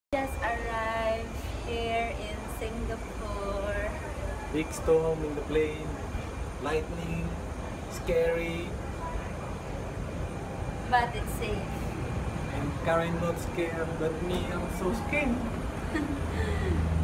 Just arrived here in Singapore. Big storm in the plane, lightning, scary, But it's safe. and Karen not scared, but me, I'm so scared.